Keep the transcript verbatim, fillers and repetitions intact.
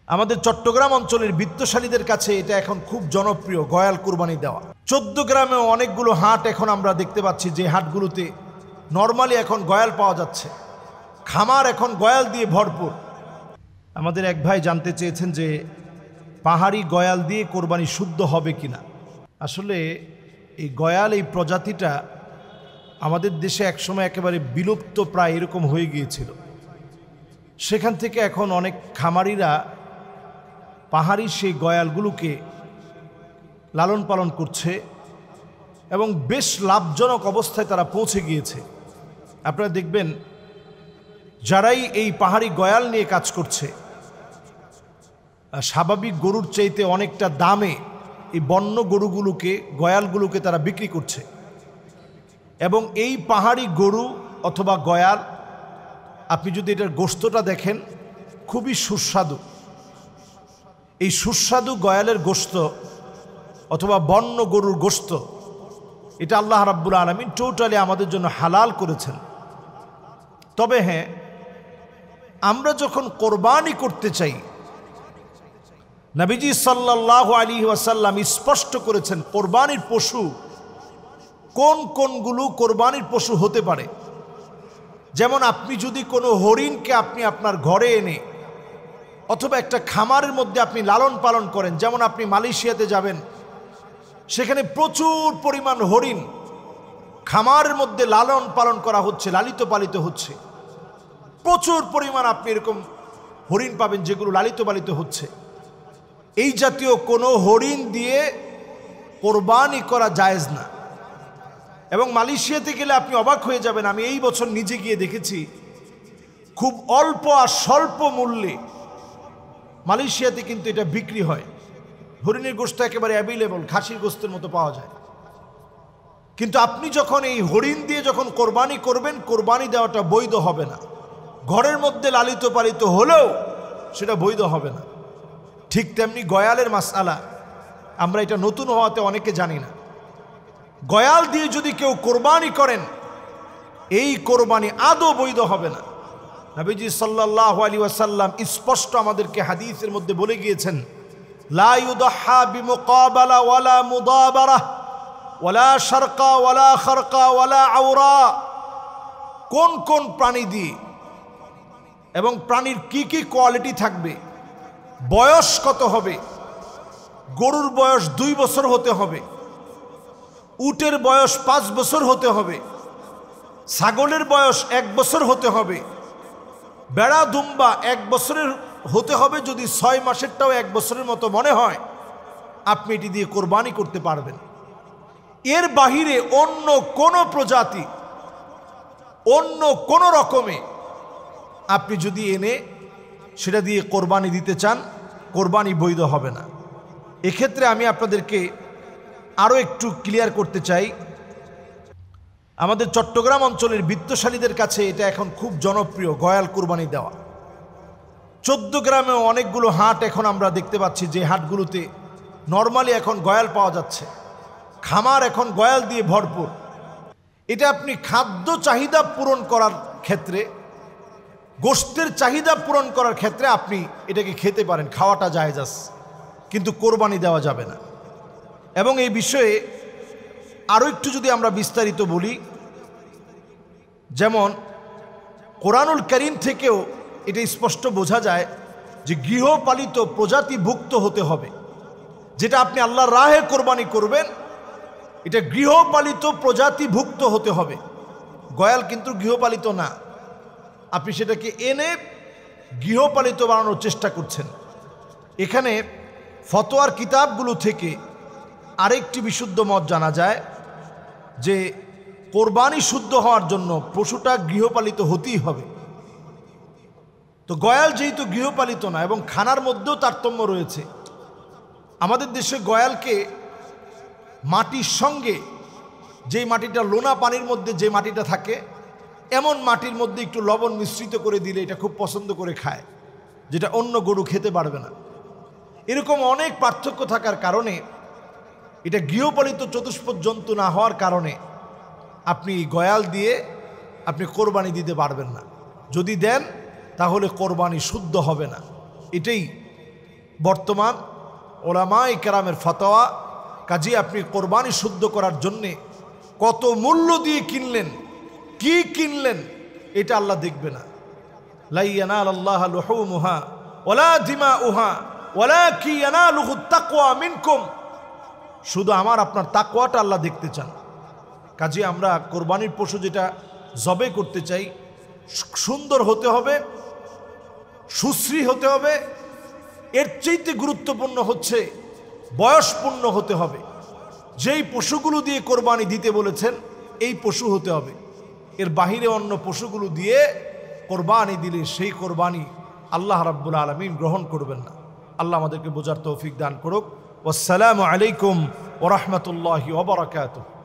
আমাদের চট্টগ্রাম অঞ্চলের বিত্তশালীদের কাছে এটা এখন খুব জনপ্রিয় গয়াল কুরবানি দেওয়া। চোদ্দ গ্রামেও অনেকগুলো হাট এখন আমরা দেখতে পাচ্ছি, যে হাটগুলোতে নর্মালি এখন গয়াল পাওয়া যাচ্ছে। খামার এখন গয়াল দিয়ে ভরপুর। আমাদের এক ভাই জানতে চেয়েছেন যে পাহাড়ি গয়াল দিয়ে কোরবানি শুদ্ধ হবে কিনা। আসলে এই গয়াল, এই প্রজাতিটা আমাদের দেশে একসময় একেবারে বিলুপ্ত প্রায় এরকম হয়ে গিয়েছিল। সেখান থেকে এখন অনেক খামারিরা পাহাড়ি সেই গয়ালগুলোকে লালন পালন করছে এবং বেশ লাভজনক অবস্থায় তারা পৌঁছে গিয়েছে। আপনারা দেখবেন যারাই এই পাহাড়ি গয়াল নিয়ে কাজ করছে, স্বাভাবিক গরুর চাইতে অনেকটা দামে এই বন্য গরুগুলোকে, গয়ালগুলোকে তারা বিক্রি করছে। এবং এই পাহাড়ি গরু অথবা গয়াল, আপনি যদি এটার গোশতটা দেখেন, খুবই সুস্বাদু। এই সুস্বাদু গয়ালের গোশত অথবা বন্য গরুর গোশত, এটা আল্লাহ রাব্বুল আলামিন টোটালি আমাদের জন্য হালাল করেছেন। তবে হ্যাঁ, আমরা যখন কোরবানি করতে চাই, নবীজি সাল্লাল্লাহু আলাইহি ওয়াসাল্লাম স্পষ্ট করেছেন কোরবানির পশু কোন কোনগুলো কোরবানির পশু হতে পারে। যেমন আপনি যদি কোনো হরিণকে আপনি আপনার ঘরে এনে অথবা একটা খামারের মধ্যে আপনি লালন পালন করেন, যেমন আপনি মালয়েশিয়াতে যাবেন, সেখানে প্রচুর পরিমাণ হরিণ খামারের মধ্যে লালন পালন করা হচ্ছে, লালিত পালিত হচ্ছে। প্রচুর পরিমাণ আপনি এরকম হরিণ পাবেন যেগুলো লালিত পালিত হচ্ছে। এই জাতীয় কোনো হরিণ দিয়ে কোরবানি করা জায়েজ না। এবং মালয়েশিয়াতে গেলে আপনি অবাক হয়ে যাবেন, আমি এই বছর নিজে গিয়ে দেখেছি খুব অল্প আর স্বল্প মূল্যে মালয়েশিয়াতে কিন্তু এটা বিক্রি হয়। হরিণের গোশত একেবারে অ্যাভেলেবল, খাসির গোশতের মতো পাওয়া যায়। কিন্তু আপনি যখন এই হরিণ দিয়ে যখন কোরবানি করবেন, কোরবানি দেওয়াটা বৈধ হবে না। ঘরের মধ্যে লালিত পালিত হলেও সেটা বৈধ হবে না। ঠিক তেমনি গয়ালের মাসআলা, আমরা এটা নতুন হওয়াতে অনেকে জানি না। গয়াল দিয়ে যদি কেউ কোরবানি করেন, এই কোরবানি আদৌ বৈধ হবে না। নবীজি সাল্লাল্লাহু আলাইহি ওয়াসাল্লাম স্পষ্ট আমাদেরকে হাদিসের মধ্যে বলে গিয়েছেন, লা ইউদহা বিমুকাবালা ওয়ালা মুদাবারা ওয়ালা শারকা ওয়ালা খারকা ওয়ালা আওরা। কোন কোন প্রাণী দিয়ে এবং প্রাণীর কি কি কোয়ালিটি থাকবে, বয়স কত হবে। গরুর বয়স দুই বছর হতে হবে, উটের বয়স পাঁচ বছর হতে হবে, ছাগলের বয়স এক বছর হতে হবে, বেড়া দুম্বা এক বছরের হতে হবে। যদি ছয় মাসেরটাও এক বছরের মতো মনে হয়, আপনি এটি দিয়ে কোরবানি করতে পারবেন। এর বাহিরে অন্য কোনো প্রজাতি, অন্য কোনো রকমে আপনি যদি এনে সেটা দিয়ে কোরবানি দিতে চান, কোরবানি বৈধ হবে না। এক্ষেত্রে আমি আপনাদেরকে আরও একটু ক্লিয়ার করতে চাই, আমাদের চট্টগ্রাম অঞ্চলের বিত্তশালীদের কাছে এটা এখন খুব জনপ্রিয় গয়াল কুরবানি দেওয়া। চোদ্দ গ্রামেও অনেকগুলো হাট এখন আমরা দেখতে পাচ্ছি, যে হাটগুলোতে নর্মালি এখন গয়াল পাওয়া যাচ্ছে। খামার এখন গয়াল দিয়ে ভরপুর। এটা আপনি খাদ্য চাহিদা পূরণ করার ক্ষেত্রে, গোশতের চাহিদা পূরণ করার ক্ষেত্রে আপনি এটাকে খেতে পারেন, খাওয়াটা জায়েজ আছে, কিন্তু কোরবানি দেওয়া যাবে না। এবং এই বিষয়ে আরও একটু যদি আমরা বিস্তারিত বলি, যেমন কোরআনুল কারীম থেকেও এটা স্পষ্ট বোঝা যায় যে গৃহপালিত প্রজাতিভুক্ত হতে হবে। যেটা আপনি আল্লাহর রাহে কোরবানি করবেন, এটা গৃহপালিত প্রজাতিভুক্ত হতে হবে। গয়াল কিন্তু গৃহপালিত না, আপনি সেটাকে এনে গৃহপালিত বানানোর চেষ্টা করছেন। এখানে ফতোয়ার কিতাবগুলো থেকে আরেকটি বিশুদ্ধ মত জানা যায় যে কোরবানি শুদ্ধ হওয়ার জন্য পশুটা গৃহপালিত হতেই হবে। তো গয়াল যেহেতু গৃহপালিত না এবং খানার মধ্যেও তারতম্য রয়েছে, আমাদের দেশে গয়ালকে মাটির সঙ্গে, যেই মাটিটা লোনা পানির মধ্যে যে মাটিটা থাকে, এমন মাটির মধ্যে একটু লবণ মিশ্রিত করে দিলে এটা খুব পছন্দ করে খায়, যেটা অন্য গরু খেতে পারবে না। এরকম অনেক পার্থক্য থাকার কারণে, এটা গৃহপালিত চতুষ্পদ জন্তু না হওয়ার কারণে আপনি গয়াল দিয়ে আপনি কোরবানি দিতে পারবেন না। যদি দেন তাহলে কোরবানি শুদ্ধ হবে না। এটাই বর্তমান ওলামায়ে কেরামের ফতোয়া, কাজী আপনি কোরবানি শুদ্ধ করার জন্যে কত মূল্য দিয়ে কিনলেন, কি কিনলেন, এটা আল্লাহ দেখবে না। লা ইয়ানালাল্লাহু লুহুমুহা ওয়ালা দিমাউহা ওয়ালাকিন ইয়ানালুহুত তাকওয়া মিনকুম। শুধু আমার আপনার তাকওয়াটা আল্লাহ দেখতে চান। কাজে আমরা কোরবানির পশু যেটা জবে করতে চাই, সুন্দর হতে হবে, সুশ্রী হতে হবে। এর চাইতে গুরুত্বপূর্ণ হচ্ছে বয়সপূর্ণ হতে হবে। যেই পশুগুলো দিয়ে কোরবানি দিতে বলেছেন এই পশু হতে হবে। এর বাহিরে অন্য পশুগুলো দিয়ে কোরবানি দিলে সেই কোরবানি আল্লাহ রাব্বুল আলামিন গ্রহণ করবেন না। আল্লাহ আমাদেরকে বোঝার তৌফিক দান করুক। ওয়াসসালামু আলাইকুম ওয়া রাহমাতুল্লাহি ওয়া বারাকাতুহু।